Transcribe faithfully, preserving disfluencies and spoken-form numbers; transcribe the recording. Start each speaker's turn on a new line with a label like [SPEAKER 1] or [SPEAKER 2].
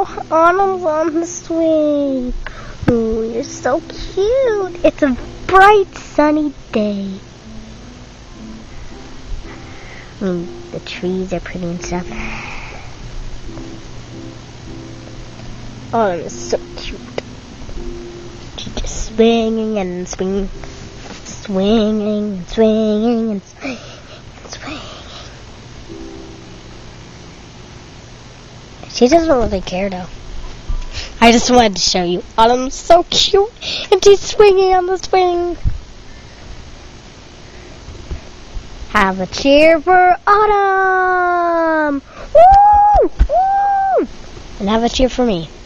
[SPEAKER 1] Autumn's on the swing. Oh, you're so cute. It's a bright, sunny day. I mean, the trees are pretty and stuff. Autumn is so cute. She's just swinging and swinging, swinging and swinging and swinging and swinging. She doesn't really care though. I just wanted to show you. Autumn's so cute, and she's swinging on the swing. Have a cheer for Autumn! Woo! Woo! And have a cheer for me.